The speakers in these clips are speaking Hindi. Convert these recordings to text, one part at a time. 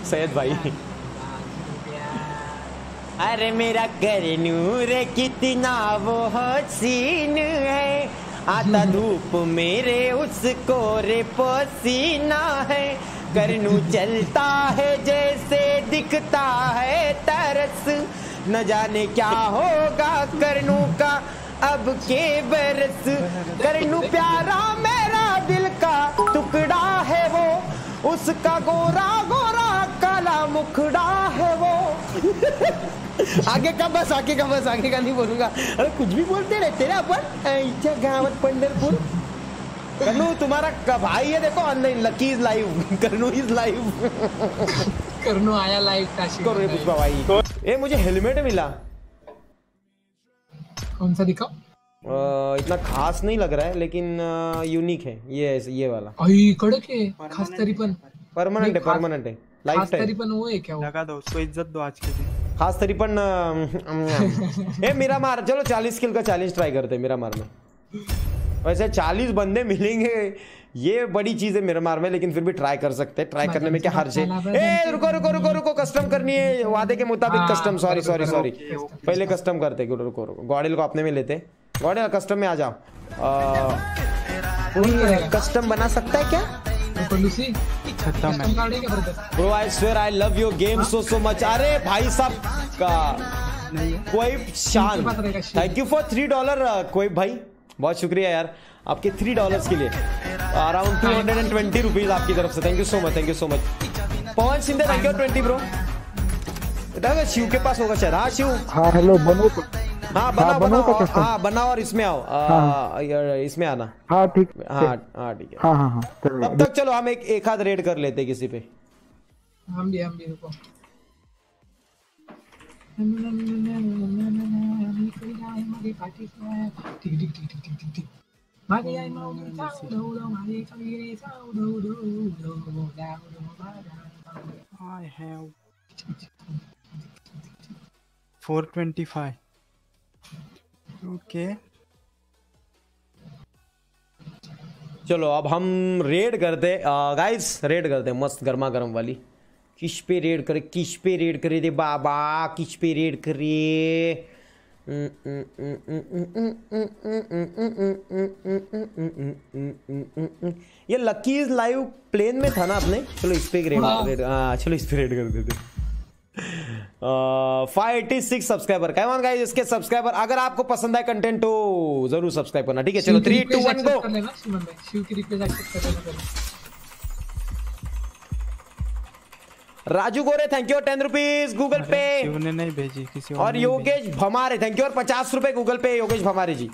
सैयद भाई। अरे मेरा करनूर कितना वो हसीन है, आता धूप मेरे उसको रे पसीना है। करनू चलता है जैसे दिखता है तरस, न जाने क्या होगा करनू का अब के बरस। करनू प्यारा मेरा दिल का टुकड़ा है वो, उसका गोरा गोरा काला मुखड़ा है वो। आगे का बस, आगे का बस, आगे का नहीं बोलूंगा। अरे कुछ भी बोलते रहते ना अपन। इच्छा गावत पंढरपुर। करनू तुम्हारा भाई है, देखो online. Lucky is live, Karanu is live. Karanu आया लाइव काशी। करो रे पुष्पा भाई। ए मुझे हेलमेट मिला। कौन सा दिखाओ? इतना खास नहीं लग रहा है लेकिन यूनिक है ये वाला। आई कड़क है, खास तरी पण परमानेंट है, परमानेंट है, लाइफ खास तरी पण वो है क्या? लगा दो उसको, इज्जत दो आज के दिन। खास तरी पण। ए मेरा मार, चलो 40 किल का चैलेंज ट्राई करते हैं मेरा मार में। वैसे 40 बंदे मिलेंगे ये बड़ी चीज है मेरा मार में, लेकिन फिर भी ट्राई कर सकते हैं। ट्राई करने में क्या हर्ज है? ए रुको रुको रुको रुको, कस्टम करनी है वादे के मुताबिक। कस्टम, सॉरी सॉरी सॉरी, पहले कस्टम करते। रुको रुको, गॉडेल को अपने में लेते। गॉडेल कस्टम में आ जाओ। कस्टम बना सकता है क्या? Bro I swear I love your game so much. अरे भाई साहब का कोई शान, थैंक यू फॉर $3 कोई भाई, बहुत शुक्रिया यार आपके $3 के लिए। अराउंड 220 रुपीज आपकी तरफ से। Thank you so much, thank you so much. Pawan Shinde thank you 20 bro. Shiv के पास होगा शायद। हाँ शिव। हाँ हेलो, बनो। हाँ बनाओ बनाओ, हाँ बनाओ और इसमें आओ। इसमें आना। हाँ ठीक। हाँ हाँ ठीक है। हाँ हाँ हाँ। तब तक चलो हम एक हाथ रेड कर लेते किसी पे। हम भी रुको। I have 425. ओके चलो अब हम रेड करते गाइस, रेड करते मस्त गर्मा गर्म वाली। किस पे रेड करे, किस पे रेड करे दे बाबा, किस पे रेड करे? ये लकी इज लाइव प्लेन में था ना अपने। चलो इस पे रेड, हाँ चलो इस पे रेड कर देते। 586 सब्सक्राइबर। कम ऑन गाइस, इसके सब्सक्राइबर अगर आपको पसंद आए कंटेंट तो जरूर सब्सक्राइब करना, ठीक है? चलो 3 2 1 गो। शिव की रिक्वेस्ट एक्सेप्ट कर लेना। Raju Gore thank you 10 rupees Google पे। शिव ने नहीं भेजी किसी और योगेश भमारे थैंक यू और 50 रुपए गूगल पे। योगेश भमारे जी,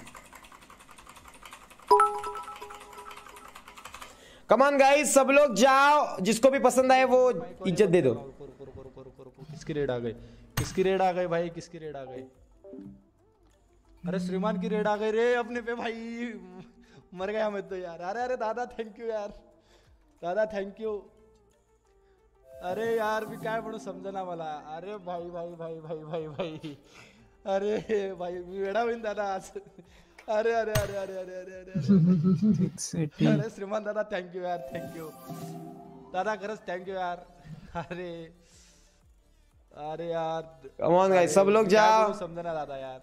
कमान गाइस सब लोग जाओ, जिसको भी पसंद आए वो इज्जत दे दो। किसकी रेड आ गई, किसकी रेड आ गई भाई, किसकी रेड आ गई? अरे श्रीमान की रेड आ गई रे अपने पे भाई, मर गया मैं तो यार। अरे अरे दादा थँक यू यार, दादा थँक यू। अरे यार मी काय म्हणू समजना मला। अरे भाई भाई भाई भाई भाई भाई, अरे भाई मी वेडा होईन दादा आज। अरे अरे अरे अरे अरे अरे अरे अरे श्रीमान दादा थँक यू यार, थँक यू दादा, खरंच थँक यू यार। अरे अरे यार कम ऑन गाइस सब लोग जाओ, समझना दादा यार।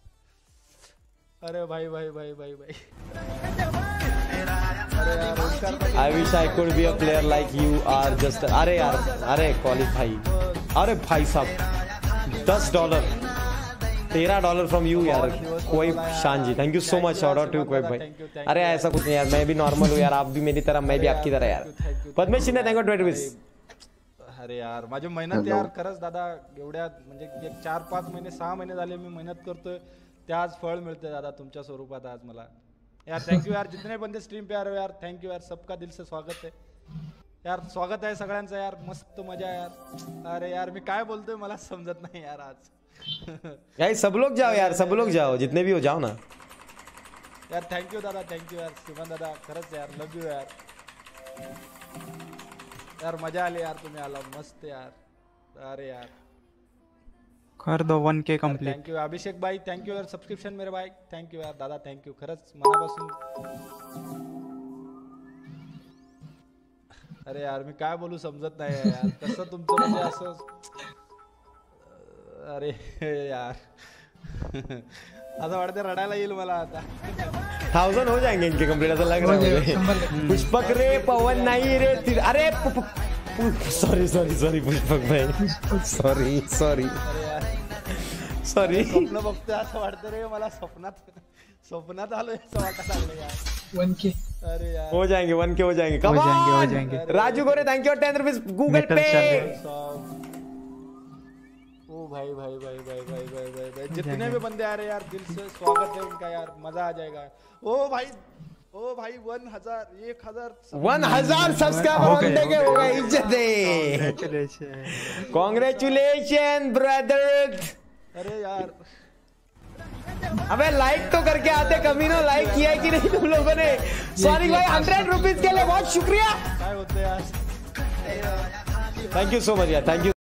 अरे भाई भाई भाई भाई भाई, I wish I could be a player like you are just। अरे यार, अरे कॉलेज भाई, अरे भाई साहब $10 $13 फ्रॉम यू यार। कोई Shaan ji thank you so much, shout out to कोई भाई। अरे ऐसा कुछ नहीं यार, मैं भी नॉर्मल हूँ यार, आप भी मेरी तरह, मैं भी आपकी तरह यार। Padmesh Shinde thank you 20 rupees. अरे यार माझी मेहनत यार, खरंच दादा एवढ्या म्हणजे 4-5 महिने 6 महिने झाले मी मेहनत करतोय, ते आज फळ मिळते दादा तुमच्या स्वरूपात आज मला यार। थैंक यू यार, जितने बंदे स्ट्रीम पे आ रहे हो यार, थैंक यू यार, सबका दिल से स्वागत है यार, स्वागत आहे सगळ्यांचं यार, मस्त मजा यार। अरे यार मी काय बोलतोय मला समजत नाही यार आज। यार सब लोग जाओ यार, सब लोग जाओ, जितने भी हो जाओ ना यार। थँक यू दादा, थँक यू यार श्रीमान दादा, खरंच यार लव यू यार। यार मजा आली यार, तुम्ही आला मस्त यार। अरे यार कर दो 1K कंप्लीट। थँक यू अभिषेक भाई, थँक यू यार सबस्क्रिप्शन मेरे भाई, थँक यू यार दादा, थँक यू खरंच मनापासून। अरे यार मी काय बोलू समजत नाही आहे यार. कसं तुमचं म्हणजे असं. अरे यार असं वाटतं रडायला येईल मला आता. 1000 हो जाएंगे इनके कंप्लीट ऐसा लग रहा है मुझे. पुष्पक रे पवन नहीं रे अरे सॉरी सॉरी सॉरी पुष्पक भाई सॉरी सॉरी अरे यार सॉरी. स्वप्न बघतोय असं वाटतं रे मला. स्वप्नात आलोय असं वाटायला लागलं यार. 1K. अरे यार हो जाएंगे 1K हो जाएंगे. हो Come जाएंगे हो on! जाएंगे. Raju Gore thank you 10 rupees Google मेटल पे. चल रहे. ओ भाई भाई भाई भाई भाई भाई भाई भाई जितने भी बंदे आ रहे यार दिल से स्वागत है उनका यार. मजा आ जाएगा. ओ भाई 1000 सब्सक्राइबर हो होने के हो गए. इज्जत है. Congratulations. Congratulation brother. अरे यार अबे लाइक तो करके आते. कमीनो लाइक किया है कि नहीं तुम लोगों ने. सॉरी भाई 100 रुपीज के लिए बहुत शुक्रिया. काय होतं यार. थैंक यू सो मच यार. Thank you.